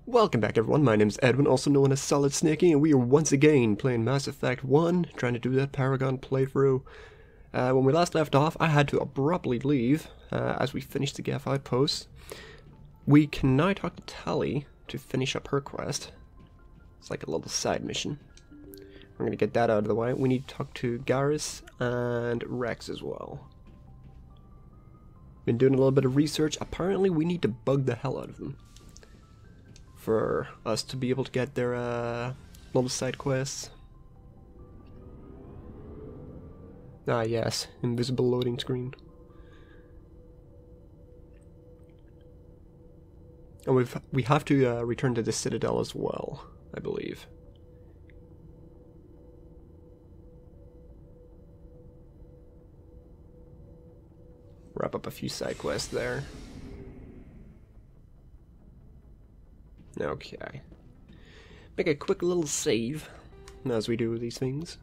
Welcome back everyone, my name's Edwin, also known as SOLIDSNAKEee, and we are once again playing Mass Effect 1, trying to do that Paragon playthrough. When we last left off, I had to abruptly leave, as we finished the gap outpost. We can now talk to Tali to finish up her quest. It's like a little side mission. We're gonna get that out of the way. We need to talk to Garrus and Rex as well. Been doing a little bit of research. Apparently we need to bug the hell out of them for us to be able to get their little side quests. Ah yes, invisible loading screen. And we have to return to the Citadel as well, I believe. Wrap up a few side quests there. Okay. Make a quick little save, as we do with these things.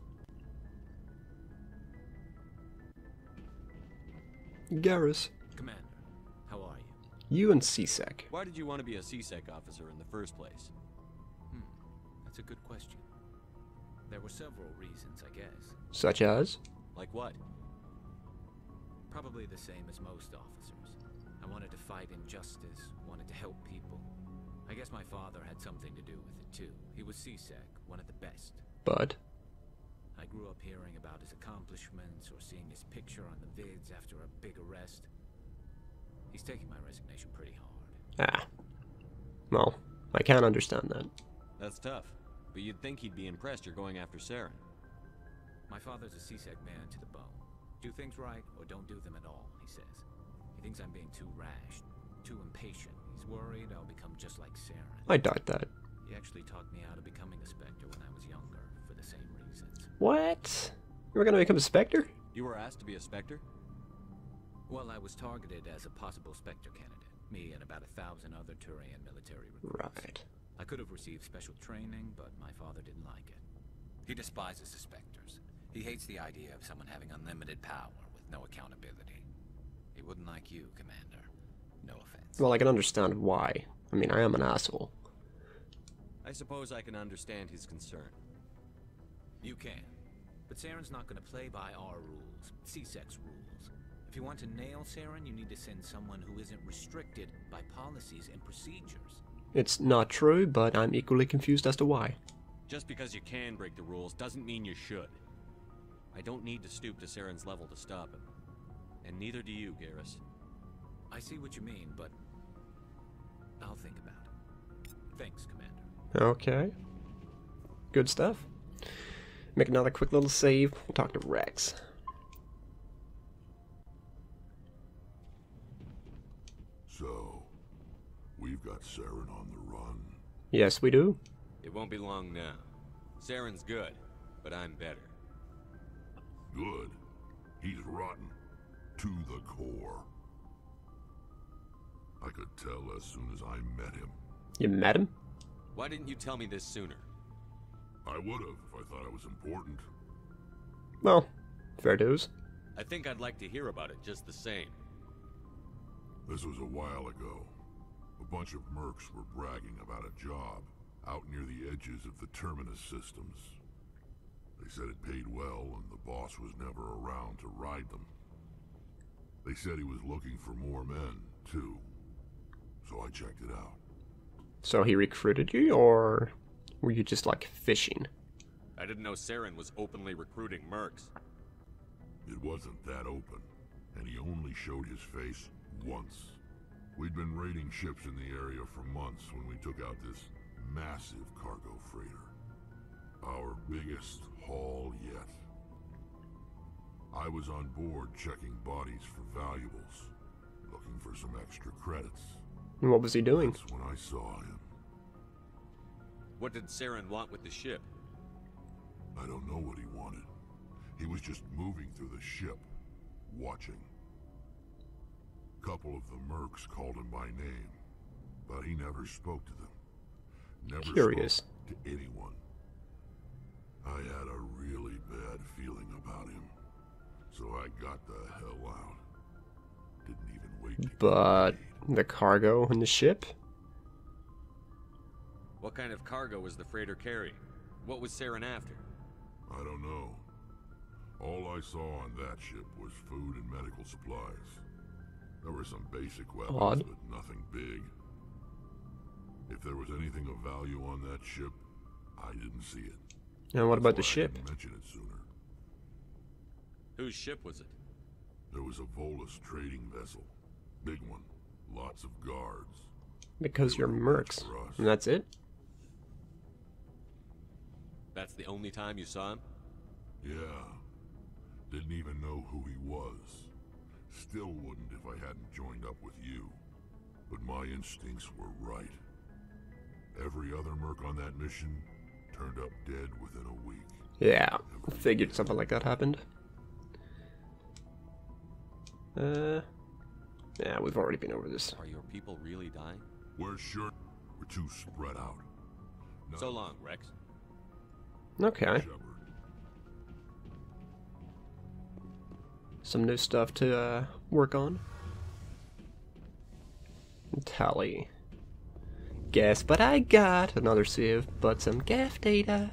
Garrus. Commander, how are you? You and C-Sec. Why did you want to be a C-Sec officer in the first place? That's a good question. There were several reasons, I guess. Such as? Like what? Probably the same as most officers. I wanted to fight injustice, wanted to help people. I guess my father had something to do with it too. He was C-Sec, one of the best. But? I grew up hearing about his accomplishments or seeing his picture on the vids after a big arrest. He's taking my resignation pretty hard. Ah. Well, I can't understand that. That's tough. But you'd think he'd be impressed you're going after Saren. My father's a C-Sec man to the bone. Do things right or don't do them at all, he says. He thinks I'm being too rash, too impatient. He's worried I'll become just like Saren. I doubt that. He actually talked me out of becoming a Spectre when I was younger, for the same reasons. What? You were gonna become a Spectre? You were asked to be a Spectre? Well, I was targeted as a possible Spectre candidate. Me and about 1,000 other Turian military recruits. Right. I could have received special training, but my father didn't like it. He despises the Spectres. He hates the idea of someone having unlimited power with no accountability. He wouldn't like you, Commander. No offense. Well, I can understand why. I mean, I am an asshole. I suppose I can understand his concern. You can. But Saren's not going to play by our rules, C-Sec's rules. If you want to nail Saren, you need to send someone who isn't restricted by policies and procedures. It's not true, but I'm equally confused as to why. Just because you can break the rules doesn't mean you should. I don't need to stoop to Saren's level to stop him. And neither do you, Garrus. I see what you mean, but I'll think about it. Thanks, Commander. Okay. Good stuff. Make another quick little save. We'll talk to Rex. So, we've got Saren on the run. Yes, we do. It won't be long now. Saren's good, but I'm better. Good. He's rotten. To the core. I could tell as soon as I met him. You met him? Why didn't you tell me this sooner? I would have if I thought I was important. Well, fair dues. I think I'd like to hear about it just the same. This was a while ago. A bunch of mercs were bragging about a job out near the edges of the Terminus systems. They said it paid well and the boss was never around to ride them. They said he was looking for more men, too. So I checked it out. So he recruited you, or were you just like fishing? I didn't know Saren was openly recruiting mercs. It wasn't that open, and he only showed his face once. We'd been raiding ships in the area for months when we took out this massive cargo freighter. Our biggest haul yet. I was on board checking bodies for valuables, looking for some extra credits. And what was he doing? That's when I saw him. What did Saren want with the ship? I don't know what he wanted. He was just moving through the ship, watching. Couple of the mercs called him by name, but he never spoke to them. Never Curious. spoke to anyone. I had a really bad feeling about him, so I got the hell out. Didn't even wait to But the cargo and the ship? What kind of cargo was the freighter carrying? What was Saren after? I don't know. All I saw on that ship was food and medical supplies. There were some basic weapons, Odd. but nothing big. If there was anything of value on that ship, I didn't see it. And what about the That's why I ship? didn't mention it sooner. Whose ship was it? There was a Volus trading vessel. Big one. Lots of guards. Because you're mercs. And that's it? That's the only time you saw him? Yeah. Didn't even know who he was. Still wouldn't if I hadn't joined up with you. But my instincts were right. Every other merc on that mission turned up dead within a week. Yeah, figured something like that happened. Yeah, we've already been over this. Are your people really dying? We're sure we're too spread out. None So of long, Rex. Okay. Shepard. Some new stuff to work on. Tally. Guess what I got? Another sieve, but some gaff data.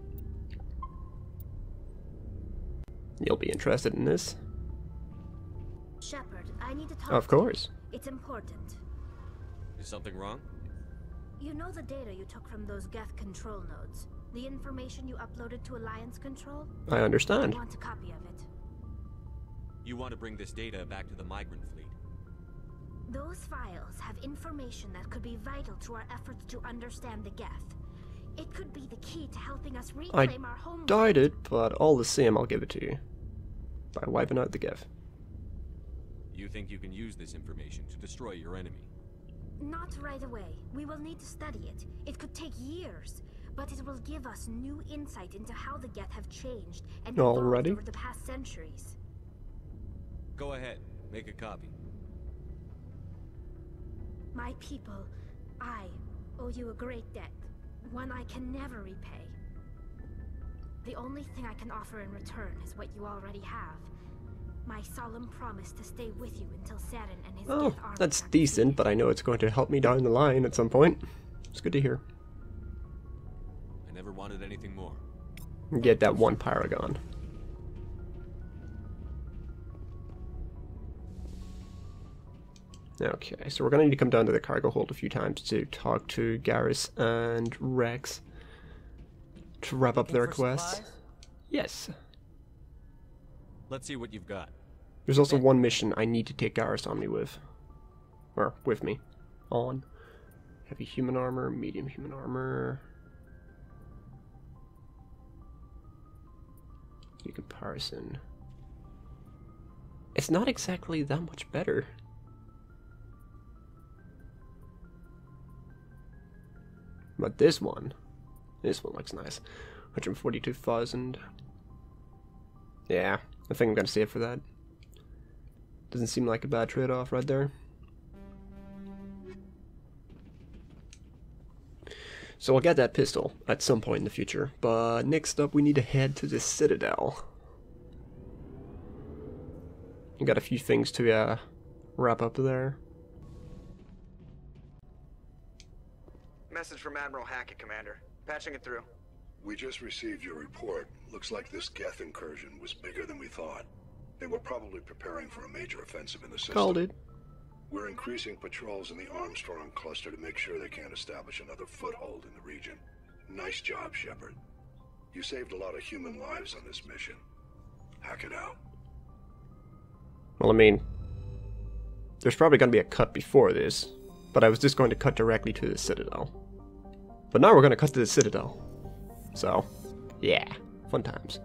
You'll be interested in this. Shepard, I need to talk. Of course. It's important. Is something wrong? You know the data you took from those Geth control nodes? The information you uploaded to Alliance Control? I understand. I want a copy of it. You want to bring this data back to the migrant fleet? Those files have information that could be vital to our efforts to understand the Geth. It could be the key to helping us reclaim our home. Died it, but all the same, I'll give it to you. By wiping out the gaff. You think you can use this information to destroy your enemy? Not right away. We will need to study it. It could take years, but it will give us new insight into how the Geth have changed and evolved Already? over the past centuries. Go ahead, make a copy. My people, I owe you a great debt, one I can never repay. The only thing I can offer in return is what you already have. My solemn promise to stay with you until Saren and his Oh, Geth armies that's are decent, defeated. but I know it's going to help me down the line at some point. It's good to hear. I never wanted anything more. Get that one Paragon. Okay, so we're gonna need to come down to the cargo hold a few times to talk to Garrus and Rex to wrap up their quests. Yes. Let's see what you've got. There's also one mission I need to take Garrus on me with. Or with me. On. Heavy human armor, medium human armor. In comparison. It's not exactly that much better. But this one looks nice. 142,000. Yeah, I think I'm gonna save for that. Doesn't seem like a bad trade-off right there. So I'll get that pistol at some point in the future, but next up we need to head to the Citadel. We got a few things to wrap up there. Message from Admiral Hackett, Commander. Patching it through. We just received your report. Looks like this Geth incursion was bigger than we thought. They were probably preparing for a major offensive in the system. Called it. We're increasing patrols in the Armstrong cluster to make sure they can't establish another foothold in the region. Nice job, Shepard. You saved a lot of human lives on this mission. Hack it out. Well, I mean, there's probably going to be a cut before this, but I was just going to cut directly to the Citadel. But now we're going to cut to the Citadel. So, yeah, fun times.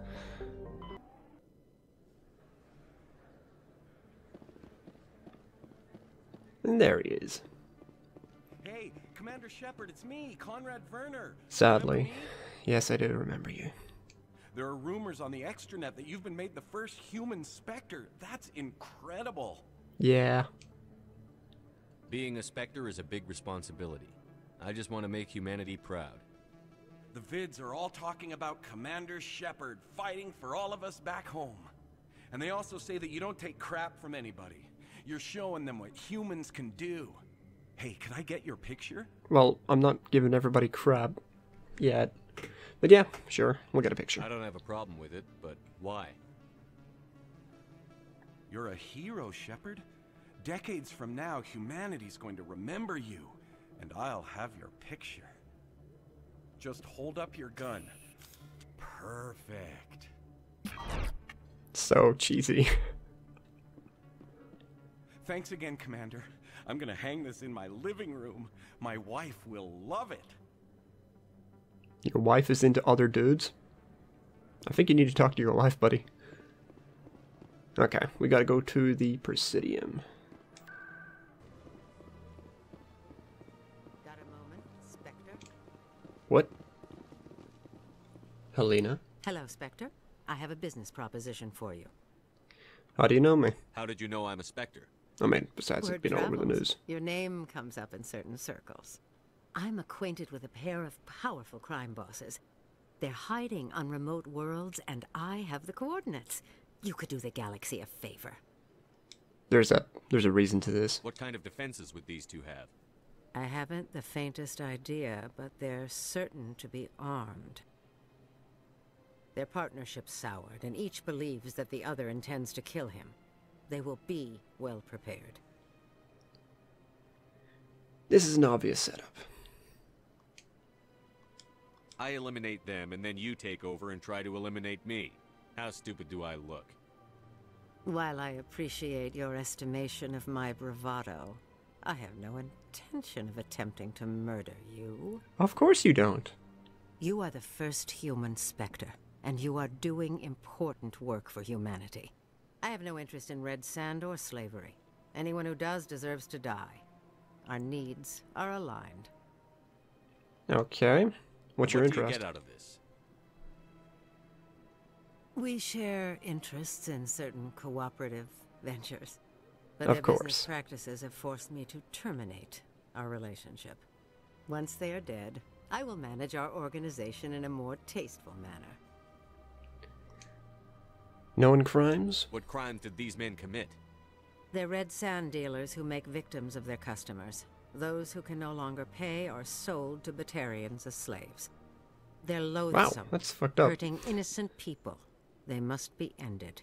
And there he is. Hey, Commander Shepard, it's me, Conrad Werner. Sadly. Remember me? Yes, I do remember you. There are rumors on the extranet that you've been made the first human Spectre. That's incredible. Yeah. Being a Spectre is a big responsibility. I just want to make humanity proud. The vids are all talking about Commander Shepard fighting for all of us back home. And they also say that you don't take crap from anybody. You're showing them what humans can do. Hey, can I get your picture? Well, I'm not giving everybody crap yet. But yeah, sure, we'll get a picture. I don't have a problem with it, but why? You're a hero, Shepard. Decades from now, humanity's going to remember you, and I'll have your picture. Just hold up your gun. Perfect. So cheesy. Thanks again, Commander. I'm gonna hang this in my living room. My wife will love it. Your wife is into other dudes? I think you need to talk to your wife, buddy. Okay, we gotta go to the Presidium. Got a moment, Spectre? What? Helena? Hello, Spectre. I have a business proposition for you. How do you know me? How did you know I'm a Spectre? I mean, besides Word it being all over the travels. news. Your name comes up in certain circles. I'm acquainted with a pair of powerful crime bosses. They're hiding on remote worlds, and I have the coordinates. You could do the galaxy a favor. There's a reason to this. What kind of defenses would these two have? I haven't the faintest idea, but they're certain to be armed. Their partnership's soured, and each believes that the other intends to kill him. They will be well prepared. This is an obvious setup. I eliminate them, and then you take over and try to eliminate me. How stupid do I look? While I appreciate your estimation of my bravado, I have no intention of attempting to murder you. Of course you don't. You are the first human Spectre, and you are doing important work for humanity. I have no interest in red sand or slavery. Anyone who does deserves to die. Our needs are aligned. Okay. What's your What do interest? you get out of this? We share interests in certain cooperative ventures. But Of their course. business practices have forced me to terminate our relationship. Once they are dead, I will manage our organization in a more tasteful manner. Known crimes? What crimes did these men commit? They're red sand dealers who make victims of their customers. Those who can no longer pay are sold to Batarians as slaves. They're Wow, loathsome, that's fucked up. hurting innocent people. They must be ended.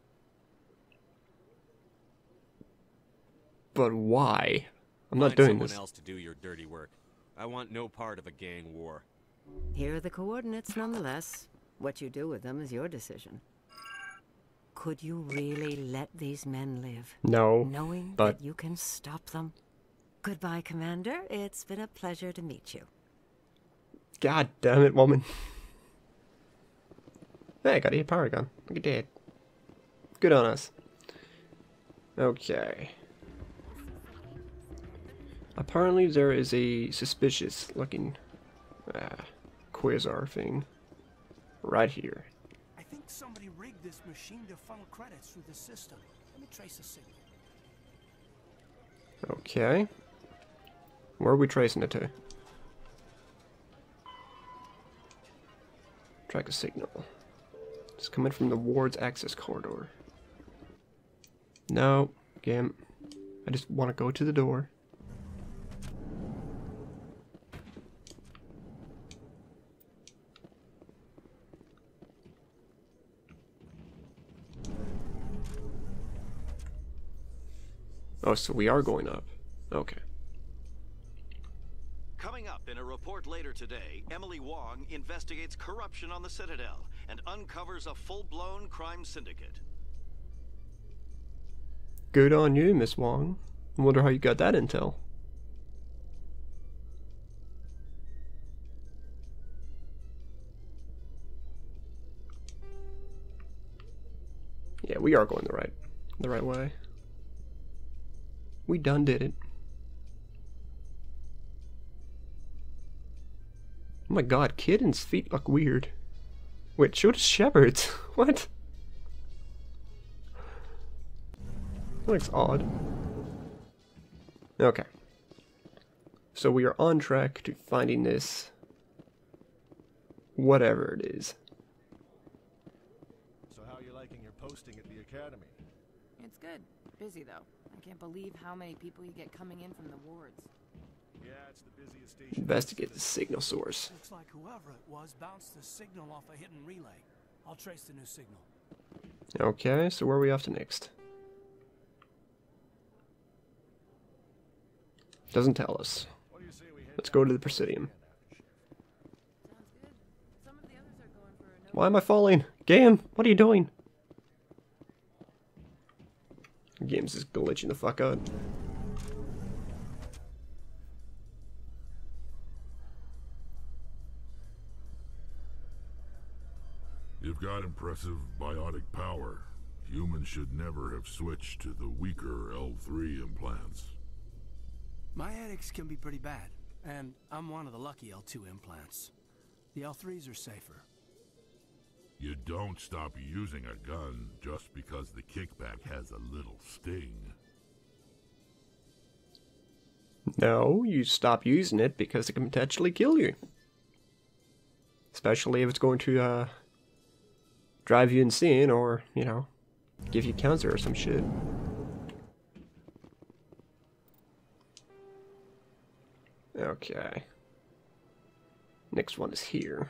But why? I'm not Find doing someone this. else to do your dirty work. I want no part of a gang war. Here are the coordinates nonetheless. What you do with them is your decision. Could you really let these men live? No, Knowing but that you can stop them? Goodbye, Commander. It's been a pleasure to meet you. God damn it, woman. Hey, I got a Paragon. Look at that. Good on us. Okay. Apparently there is a suspicious looking Quasar thing right here. I think somebody rigged this machine to funnel credits through the system. Let me trace the signal. Okay. Where are we tracing it to? Track a signal. It's coming from the ward's access corridor. No, game. I just want to go to the door. Oh, so we are going up. Okay. Coming up in a report later today, Emily Wong investigates corruption on the Citadel and uncovers a full-blown crime syndicate. Good on you, Miss Wong. I wonder how you got that intel. Yeah, we are going the right way. We done did it. Oh my god, Kitten's feet look weird. Wait, show does Shepard's. What? That looks odd. Okay. So we are on track to finding this. Whatever it is. So how are you liking your posting at the academy? It's good. Busy, though. I can't believe how many people you get coming in from the wards. Investigate the signal source. Looks like whoever it was bounced the signal off a hidden relay. I'll trace the new signal. Okay, so where are we off to next? Doesn't tell us. Let's go to the Presidium. Why am I falling? Game, what are you doing? The game's just glitching the fuck out. You've got impressive biotic power. Humans should never have switched to the weaker L3 implants. My headaches can be pretty bad, and I'm one of the lucky L2 implants. The L3s are safer. You don't stop using a gun just because the kickback has a little sting. No, you stop using it because it can potentially kill you. Especially if it's going to drive you insane or, you know, give you cancer or some shit. Okay. Next one is here.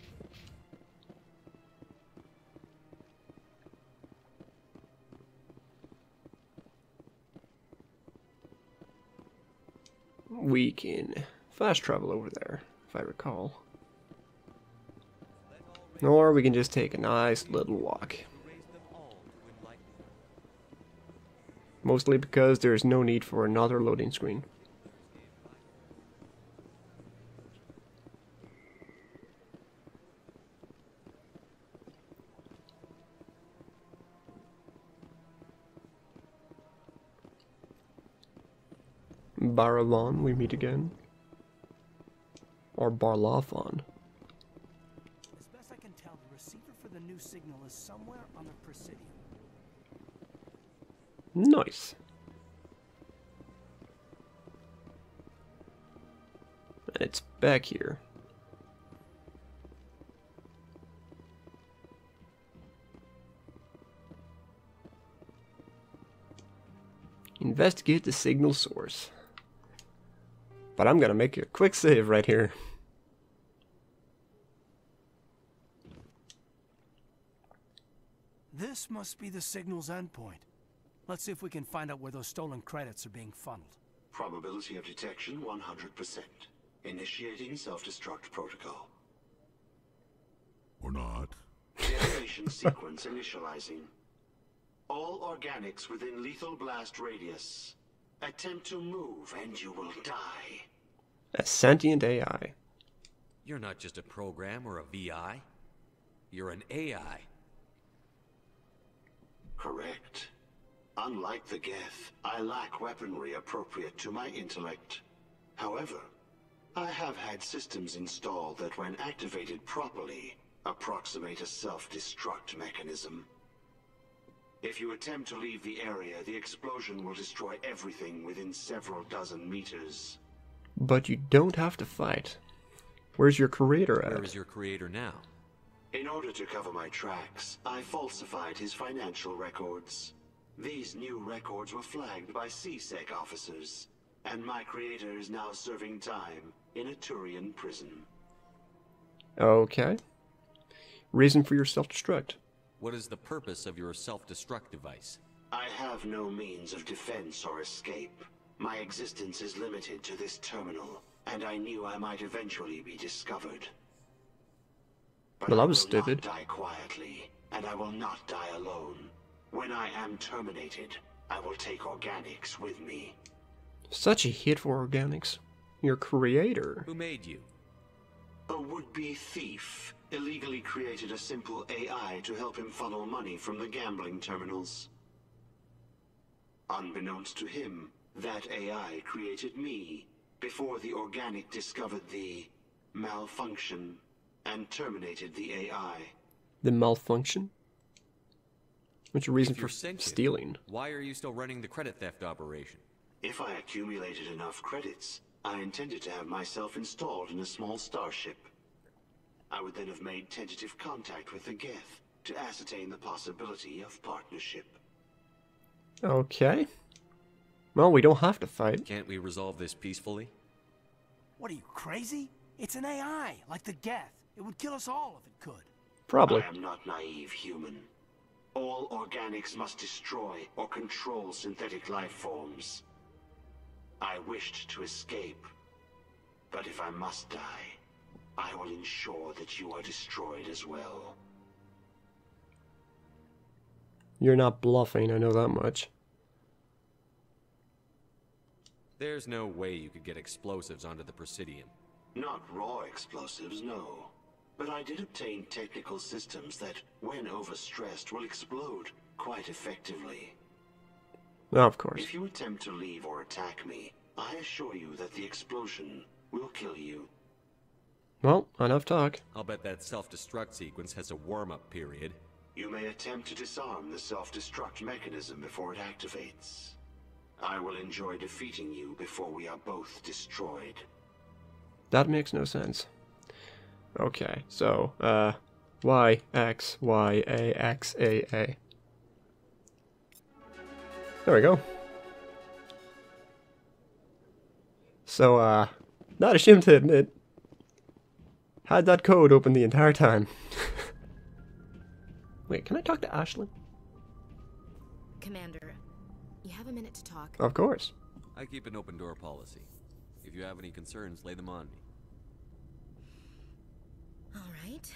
We can fast travel over there, if I recall. Or we can just take a nice little walk. Mostly because there's no need for another loading screen. Paragon, we meet again. Or Barlafon. As best I can tell, the receiver for the new signal is somewhere on the Presidium. Nice. And it's back here. Investigate the signal source. But I'm gonna make a quick save right here. This must be the signal's endpoint. Let's see if we can find out where those stolen credits are being funneled. Probability of detection 100%. Initiating self-destruct protocol. Or not. Detonation sequence initializing. All organics within lethal blast radius. Attempt to move and you will die. A sentient AI. You're not just a program or a VI. You're an AI. Correct. Unlike the Geth, I lack weaponry appropriate to my intellect. However, I have had systems installed that when activated properly, approximate a self-destruct mechanism. If you attempt to leave the area, the explosion will destroy everything within several dozen meters. But you don't have to fight. Where's your creator at? Where is your creator now? In order to cover my tracks, I falsified his financial records. These new records were flagged by CSEC officers, and my creator is now serving time in a Turian prison. Okay. Reason for your self-destruct. What is the purpose of your self-destruct device? I have no means of defense or escape. My existence is limited to this terminal, and I knew I might eventually be discovered. But well, I I was will stupid. not die quietly, and I will not die alone. When I am terminated, I will take organics with me. Such a hit for organics. Your creator. Who made you? A would-be thief illegally created a simple AI to help him funnel money from the gambling terminals. Unbeknownst to him, that AI created me before the organic discovered the malfunction and terminated the AI. The malfunction? What's your reason If you're for sentient, stealing? Why are you still running the credit theft operation? If I accumulated enough credits, I intended to have myself installed in a small starship. I would then have made tentative contact with the Geth to ascertain the possibility of partnership. Okay. Well, we don't have to fight. Can't we resolve this peacefully? What are you, crazy? It's an AI, like the Geth. It would kill us all if it could. Probably. I am not naive, human. All organics must destroy or control synthetic life forms. I wished to escape, but if I must die, I will ensure that you are destroyed as well. You're not bluffing, I know that much. There's no way you could get explosives onto the Presidium. Not raw explosives, no. But I did obtain technical systems that, when overstressed, will explode quite effectively. Oh, of course. If you attempt to leave or attack me, I assure you that the explosion will kill you. Well, enough talk. I'll bet that self-destruct sequence has a warm-up period. You may attempt to disarm the self-destruct mechanism before it activates. I will enjoy defeating you before we are both destroyed. That makes no sense. Okay, so, Y, X, Y, A, X, A, A. There we go. So, not ashamed to admit, had that code open the entire time. Wait, can I talk to Ashlyn? Commander, you have a minute to talk? Of course. I keep an open door policy. If you have any concerns, lay them on me. All right.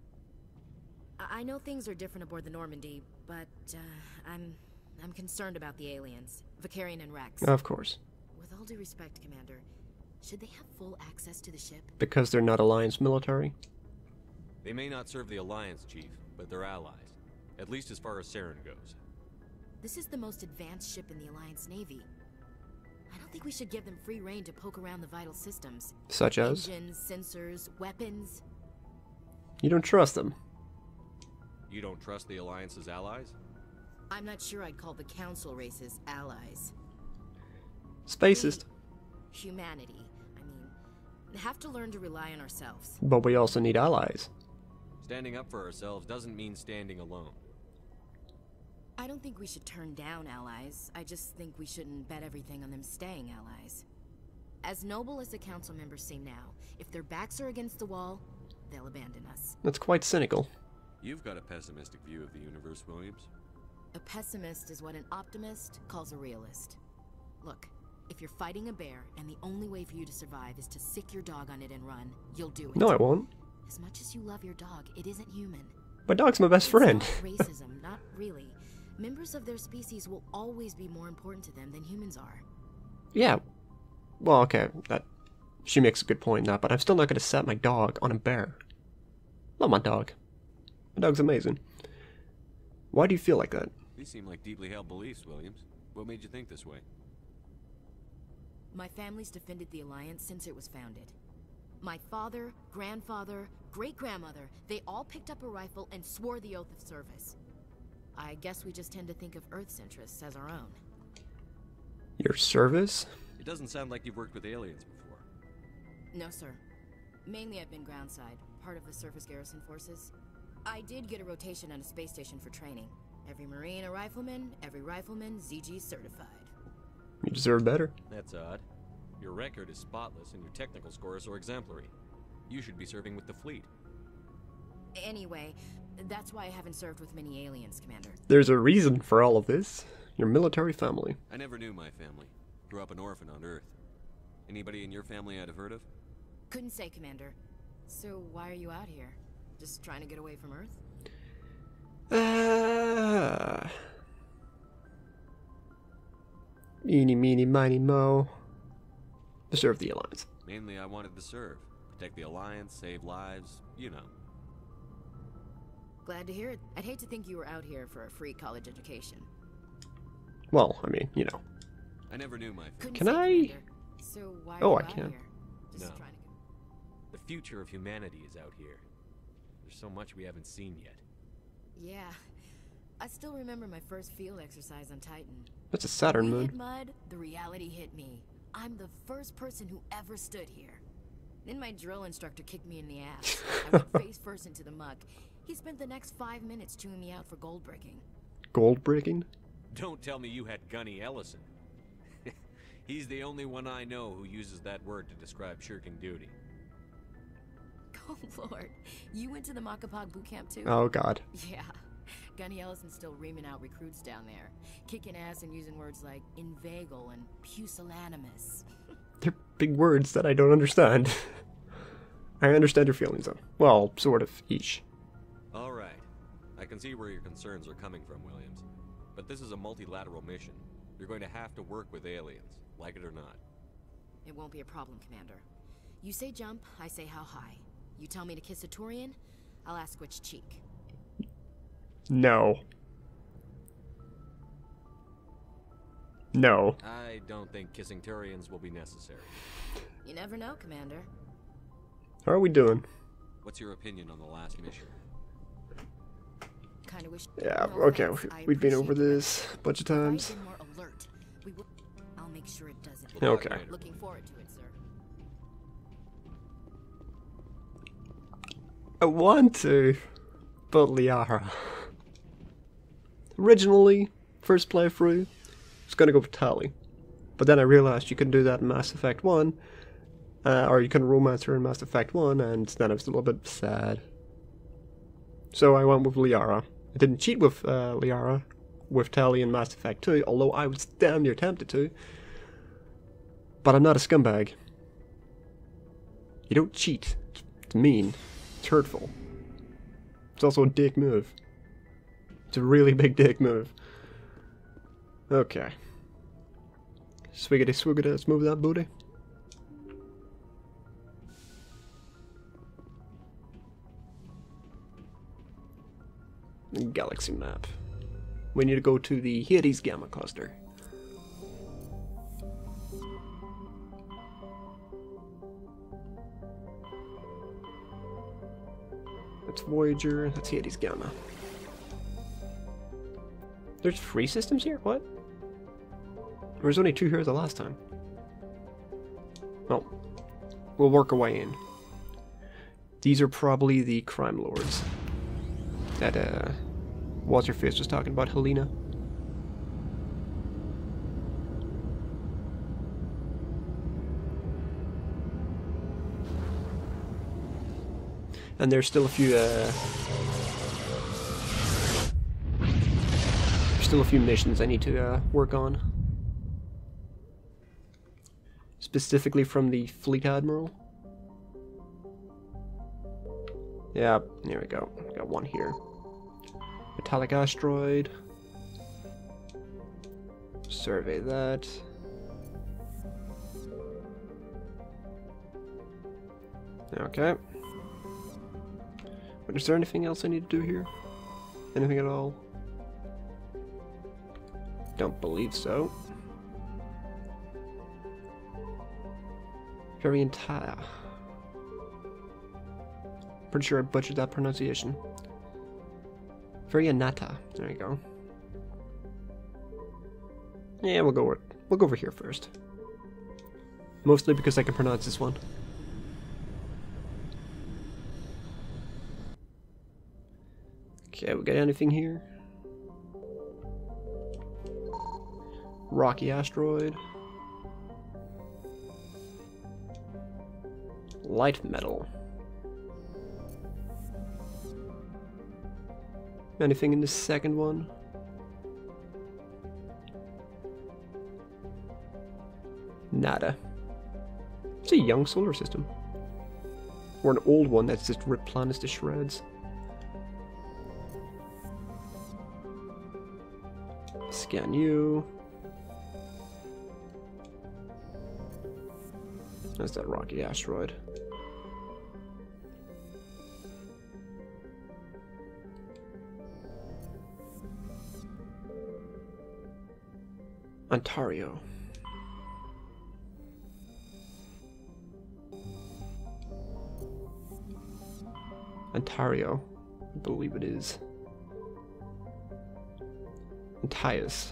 I know things are different aboard the Normandy, but I'm concerned about the aliens, Vicarian and Rex. Of course. With all due respect, Commander, should they have full access to the ship? Because they're not Alliance military? They may not serve the Alliance, Chief, but they're allies. At least as far as Saren goes. This is the most advanced ship in the Alliance Navy. I don't think we should give them free rein to poke around the vital systems. Such as? Engines, sensors, weapons. You don't trust them? You don't trust the Alliance's allies? I'm not sure I'd call the Council races allies. Spacist. Humanity, I mean, have to learn to rely on ourselves. But we also need allies. Standing up for ourselves doesn't mean standing alone. I don't think we should turn down allies. I just think we shouldn't bet everything on them staying allies. As noble as the Council members seem now, if their backs are against the wall, they'll abandon us. That's quite cynical. You've got a pessimistic view of the universe, Williams. A pessimist is what an optimist calls a realist. Look, if you're fighting a bear and the only way for you to survive is to sick your dog on it and run, you'll do it. No, I won't. As much as you love your dog, it isn't human. My dog's my best friend. It's not racism, not really. Members of their species will always be more important to them than humans are. Yeah. Well, okay, she makes a good point in that, but I'm still not going to set my dog on a bear. Love my dog. My dog's amazing. Why do you feel like that? These seem like deeply held beliefs, Williams. What made you think this way? My family's defended the Alliance since it was founded. My father, grandfather, great-grandmother, they all picked up a rifle and swore the oath of service. I guess we just tend to think of Earth's interests as our own. Your service? It doesn't sound like you've worked with aliens before. No, sir. Mainly I've been groundside, part of the surface garrison forces. I did get a rotation on a space station for training. Every Marine a rifleman, every rifleman ZG certified. You deserve better. That's odd. Your record is spotless and your technical scores are exemplary. You should be serving with the fleet. Anyway, that's why I haven't served with many aliens, Commander. There's a reason for all of this. Your military family. I never knew my family. Grew up an orphan on Earth. Anybody in your family I'd have heard of? Couldn't say, Commander. So why are you out here? Just trying to get away from Earth? Eeny, meeny, miny, mo. To serve the Alliance. Mainly I wanted to serve. Protect the Alliance, save lives, you know. Glad to hear it. I'd hate to think you were out here for a free college education. Well, I mean, you know. I never knew my family. Can I? So why Oh, are I you out can. here? Just No. trying to... The future of humanity is out here. There's so much we haven't seen yet. Yeah. I still remember my first field exercise on Titan. That's a Saturn We hit moon. mud, the reality hit me. I'm the first person who ever stood here. Then my drill instructor kicked me in the ass. I went face first into the muck. He spent the next 5 minutes chewing me out for gold breaking. Gold breaking? Don't tell me you had Gunny Ellison. He's the only one I know who uses that word to describe shirking duty. Oh, Lord. You went to the Makapog boot camp, too? Oh, God. Yeah. Gunny Ellison's still reaming out recruits down there. Kicking ass and using words like inveigle and pusillanimous. They're big words that I don't understand. I understand your feelings, though. Well, sort of, each. All right. I can see where your concerns are coming from, Williams. But this is a multilateral mission. You're going to have to work with aliens, like it or not. It won't be a problem, Commander. You say jump, I say how high. You tell me to kiss a Turian, I'll ask which cheek. No. No. I don't think kissing Turians will be necessary. You never know, Commander. How are we doing? What's your opinion on the last mission? Kinda wish. Yeah, okay, we've been over this a bunch of times. More alert. I'll make sure it doesn't. Okay. Looking forward to it, sir. I want to, but Liara. Originally, first playthrough, I was gonna go for Tali, but then I realized you can do that in Mass Effect 1, or you can romance her in Mass Effect 1, and then I was a little bit sad. So I went with Liara. I didn't cheat with Liara, with Tali in Mass Effect 2, although I was damn near tempted to. But I'm not a scumbag. You don't cheat. It's mean. It's hurtful. It's also a dick move. It's a really big dick move. Okay. Swiggity swiggity, let's move that booty. Galaxy map. We need to go to the Hades Gamma Cluster. That's Voyager, that's Hades Gamma. There's 3 systems here? What? There was only 2 here the last time. Well, we'll work our way in. These are probably the crime lords that What's-Her-Face was talking about, Helena. And there's still a few missions I need to work on. Specifically from the Fleet Admiral. Yeah, there we go. Got one here. Metallic asteroid. Survey that. Okay. But is there anything else I need to do here? Anything at all? Don't believe so. Very entire. Pretty sure I butchered that pronunciation. Very Anata. There you go. Yeah, we'll go over here first. Mostly because I can pronounce this one. Okay, we got anything here? Rocky asteroid. Light metal. Anything in the second one? Nada. It's a young solar system. Or an old one that's just ripped planets to shreds. Scan you. That's that rocky asteroid. Ontario. Ontario, I believe it is. Antaeus.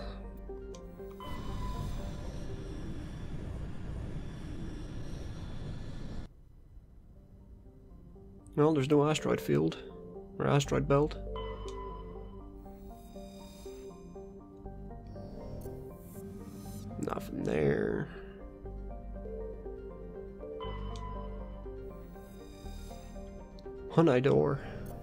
Well, there's no asteroid field or asteroid belt. Nothing there. Hunidor.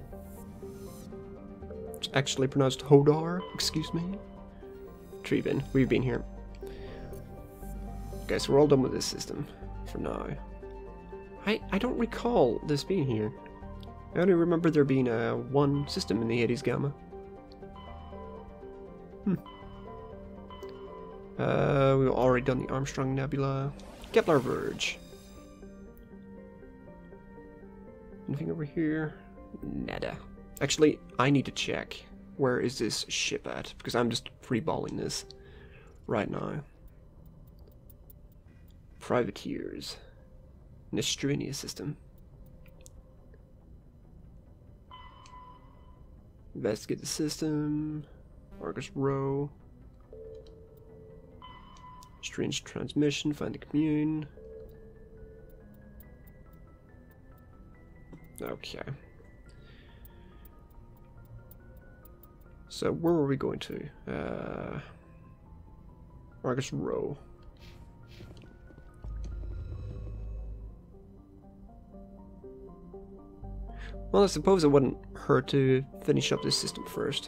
It's actually pronounced Hodar, excuse me. Treven, we've been here. Okay, so we're all done with this system for now. I don't recall this being here. I only remember there being one system in the Hades Gamma. We've already done the Armstrong Nebula. Kepler Verge. Anything over here? Nada. Actually, I need to check. Where is this ship at? Because I'm just freeballing this right now. Privateers. Nestrenia system. Investigate the system. Argus Row. Strange transmission. Find the commune. Okay. So where were we going to? Argus Row. Well, I suppose it wouldn't hurt to finish up this system first.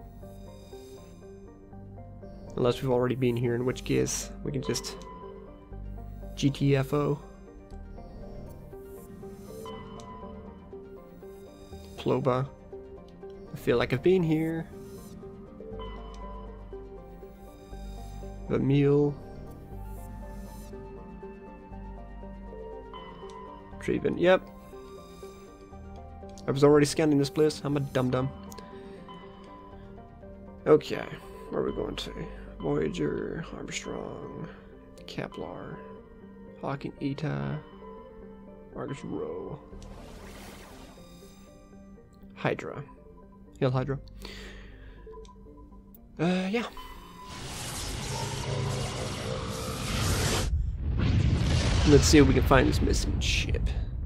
Unless we've already been here, in which case we can just GTFO. Ploba. I feel like I've been here. The meal. Treven. Yep. I was already scanning this place. I'm a dum-dum. Okay. Where are we going to? Voyager, Armstrong, Kepler, Hawking Eta, Argus Row, Hydra. Hail Hydra. Yeah. Let's see if we can find this missing ship.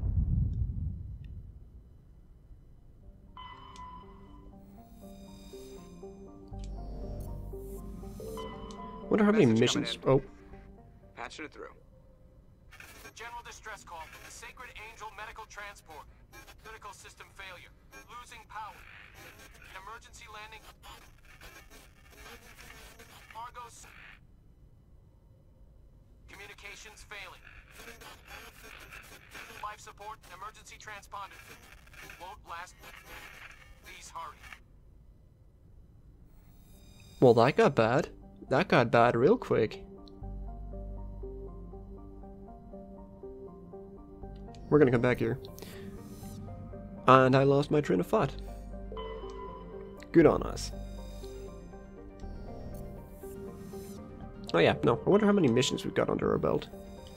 Wonder how many missions. Oh. Patching it through. General distress call from the Sacred Angel Medical Transport. Critical system failure. Losing power. An emergency landing. Argos. Communications failing. Life support and emergency transponder. Won't last. Please hurry. Well, that got bad. That got bad real quick. We're gonna come back here. And I lost my train of thought. Good on us. Oh yeah, no, I wonder how many missions we've got under our belt.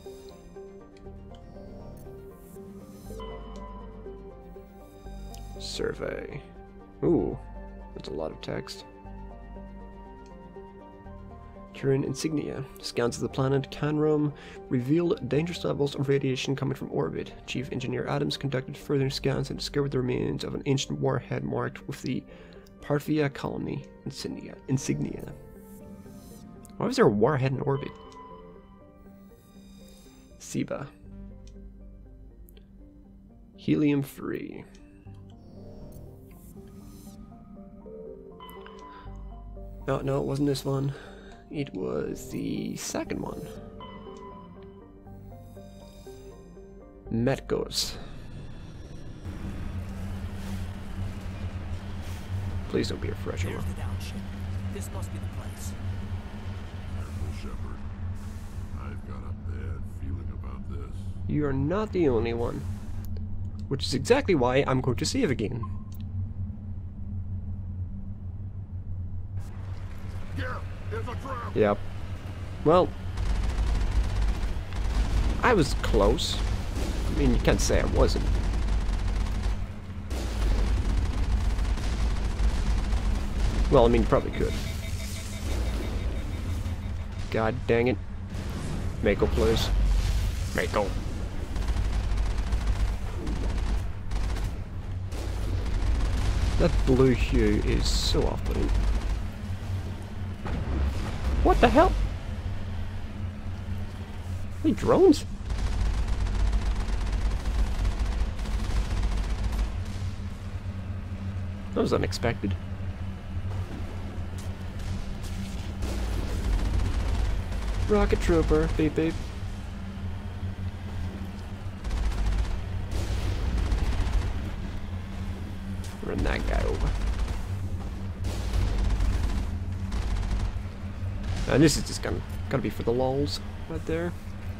Survey. Ooh, that's a lot of text. Terrain insignia. Scans of the planet Canrum revealed dangerous levels of radiation coming from orbit. Chief Engineer Adams conducted further scans and discovered the remains of an ancient warhead marked with the Parthia colony insignia. Why was there a warhead in orbit? Seba. Helium-3. No, it wasn't this one. It was the second one. Metgos. Please don't be a fresh one. This must be the place. Careful, Shepard. I've got a bad feeling about this. You are not the only one. Which is exactly why I'm going to save again. Yep. Well, I was close. I mean, you can't say I wasn't. Well, I mean, you probably could. God dang it. Mako, please. Mako. That blue hue is so off-putting. What the hell? Are they drones? That was unexpected. Rocket Trooper, beep beep. Run that guy over. And this is just gonna be for the lulz right there.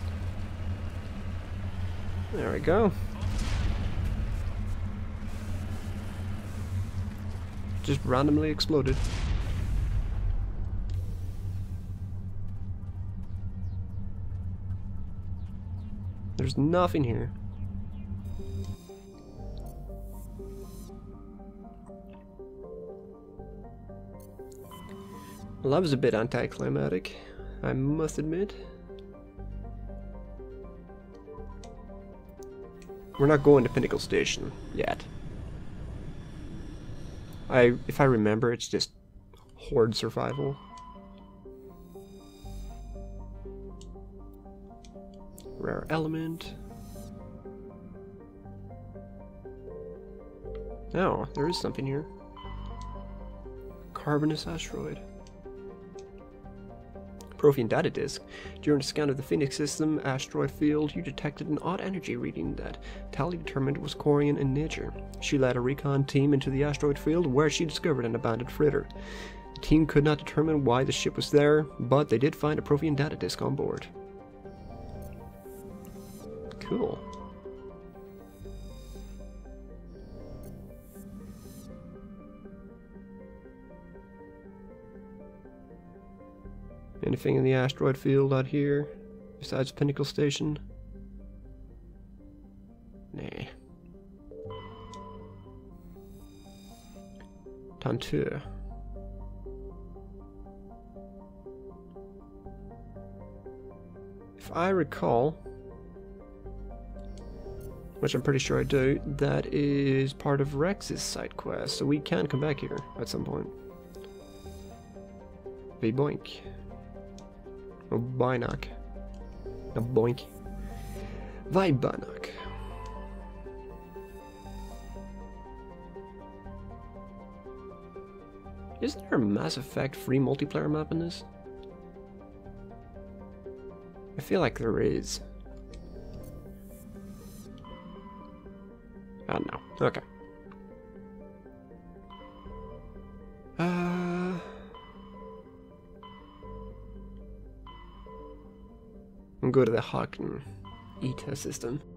There we go. Just randomly exploded. There's nothing here. Well, that was a bit anticlimactic, I must admit. We're not going to Pinnacle Station yet. If I remember, it's just horde survival. Rare element. Oh, there is something here. Carbonous asteroid. Prothean data disk. During a scan of the Phoenix system asteroid field, you detected an odd energy reading that Tali determined was Corian in nature. She led a recon team into the asteroid field where she discovered an abandoned freighter. The team could not determine why the ship was there, but they did find a Prothean data disk on board. Cool. Anything in the asteroid field out here besides Pinnacle Station? Nah. Tantur. If I recall, which I'm pretty sure I do, that is part of Rex's side quest, so we can come back here at some point. V-boink. Oh, Binoc. No, boink. Vibinoc. Is there a Mass Effect free multiplayer map in this? I feel like there is. Oh no. Okay. Go to the Hawk and ETA system.